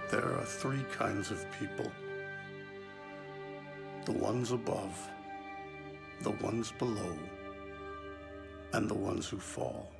There are three kinds of people: the ones above, the ones below, and the ones who fall.